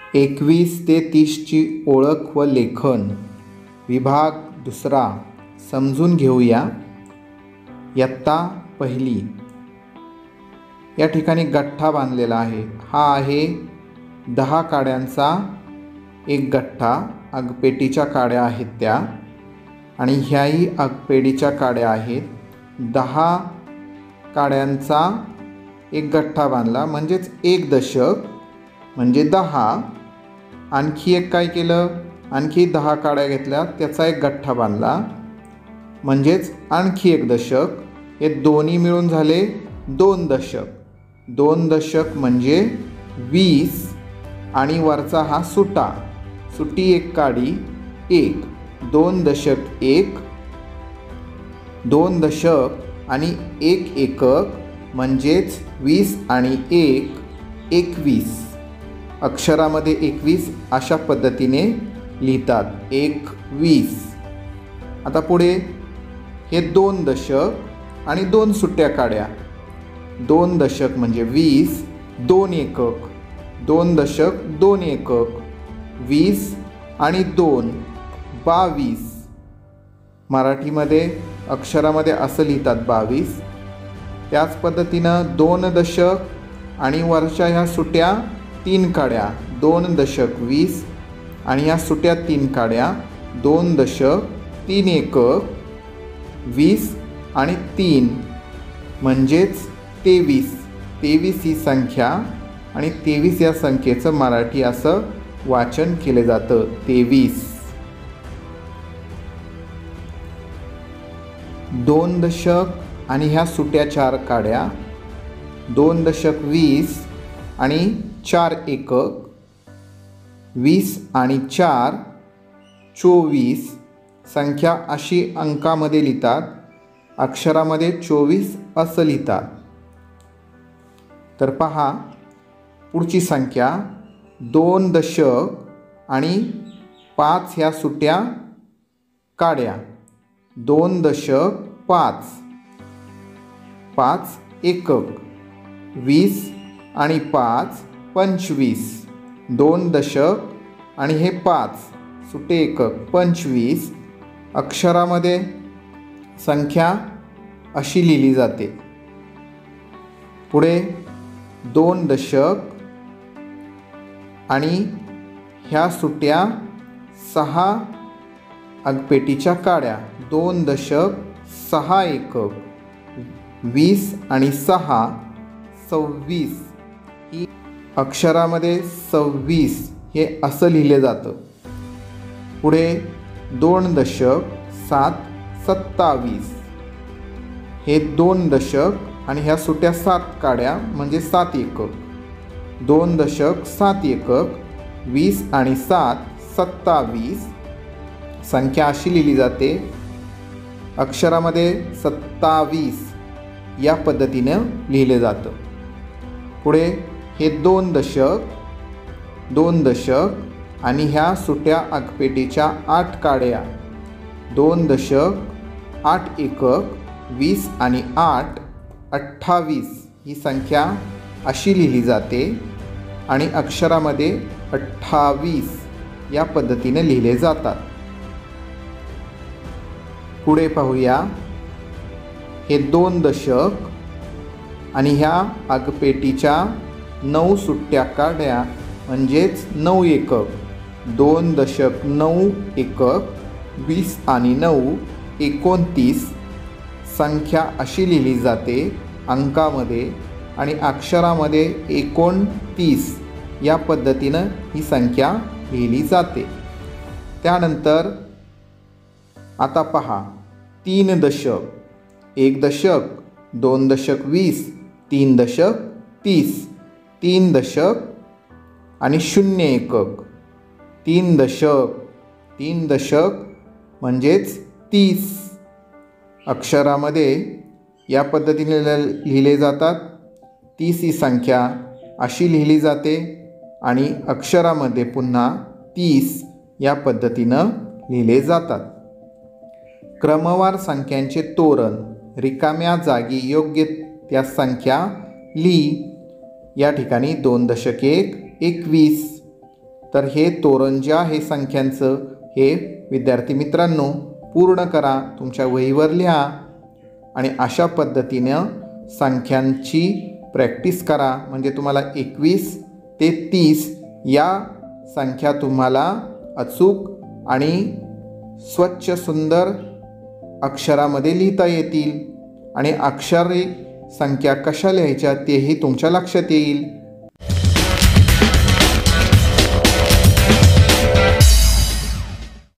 21 ते 30ची ओळख व लेखन. विभाग दुसरा. समजून घेऊया. इयत्ता पहिली. या ठिकाणी गठ्ठा बांधलेला आहे. हा आहे 10 काड्यांचा एक गठ्ठा. आगपेटीच्या काड्या आहेत त्या, आणि ह्याही आगपेटीच्या काड्या आहेत. 10 काड्यांचा एक गठ्ठा बांधला म्हणजेच एक दशक म्हणजे 10. आणखी एक काय केलं, आणखी 10 काड्या घेतल्या, त्याचा एक गठ्ठा बांधला म्हणजेच आणखी एक दशक. हे दोन्ही मिळून झाले 2 दशक. 2 दशक म्हणजे 20, आणि वरचा हा सुटा, सुटी एक काडी 1. 2 दशक 1, 2 दशक आणि 1 एकक म्हणजेच 20 आणि 1 21. अक्षरामध्ये 21 अशा पद्धतीने लिहितात. 21. आता पुढे हे 2 दशक आणि 2 सुट्ट्या काड्या. 2 दशक म्हणजे 20, 2 एकक, 2 दशक 2 एकक, 20 आणि 2 22. मराठीमध्ये अक्षरामध्ये असं लिहितात 22. त्याच पद्धतीनं 2 दशक आणि वरच्या ह्या सुट्या 3 काड्या. 2 दशक 20 आणि ह्या सुट्या 3 काड्या. 2 दशक 3 एकक, 20 आणि 3 म्हणजेच 23. 23 ही संख्या, आणि 23 या संख्येचं मराठी असं वाचन केलं जातं 23. 2 दशक आणि ह्या सुट्या 4 काड्या. 2 दशक 20 आणि 4 एकक, 20 आणि 4 24. संख्या अशी अंकामध्ये लिहितात, अक्षरामध्ये 24 असं लिहितात. तर पहा पुढची संख्या. 2 दशक आणि 5 ह्या सुट्या काड्या. 2 दशक 5, 5 एकक, 20 आणि 5 25. 2 दशक आणि हे 5 सुटे एकक 25. अक्षरामध्ये संख्या अशी लिहिली जाते. पुढे 2 दशक आणि ह्या सुट्या 6 आगपेटीच्या काड्या. 2 दशक 6 एकक, 20 आणि 6 26. ही अक्षरामध्ये 26 हे असं लिहिले जातं. पुढे 2 दशक 7 27. हे 2 दशक आणि ह्या सुट्या 7 काड्या म्हणजे 7 एकक. 2 दशक 7 एकक, 20 आणि 7 27. संख्या अशी लिहिली जाते, अक्षरामध्ये 27 या पद्धतीनं लिहिले जातं. पुढे हे 2 दशक, 2 दशक आणि ह्या सुट्या आगपेटीच्या 8 काड्या. 2 दशक 8 एकक, 20 आणि 8 28. ही संख्या अशी लिहिली जाते, आणि अक्षरामध्ये 28 या पद्धतीने लिहिले जातात. पुढे पाहूया. हे 2 दशक आणि ह्या आगपेटीच्या 9 सुट्ट्या काड्या म्हणजेच 9 एकक. 2 दशक 9 एकक, 20 आणि 9 29. संख्या अशी लिहिली जाते अंकामध्ये, आणि अक्षरामध्ये 29 या पद्धतीनं ही संख्या लिहिली जाते. त्यानंतर आता पहा 3 दशक. 1 दशक, 2 दशक 20, 3 दशक 30. 3 दशक आणि 0 एकक. 3 दशक, 3 दशक म्हणजेच 30. अक्षरामध्ये या पद्धतीने लिहिले जातात. 30 ही संख्या अशी लिहिली जाते, आणि अक्षरामध्ये पुन्हा 30 या पद्धतीनं लिहिले जातात. क्रमवार संख्यांचे तोरण. रिकाम्या जागी योग्य त्या संख्या लिही. या ठिकाणी 2 दशक 1 21, तर हे तोरण जे आहे संख्यांचं हे विद्यार्थी मित्रांनो पूर्ण करा, तुमच्या वहीवर लिहा आणि अशा पद्धतीनं संख्यांची प्रॅक्टिस करा. म्हणजे तुम्हाला 21 ते 30 या संख्या तुम्हाला अचूक आणि स्वच्छ सुंदर अक्षरामध्ये लिहिता येतील आणि अक्षरी संख्या कशा लिहायच्या तेही तुमच्या लक्षात येईल.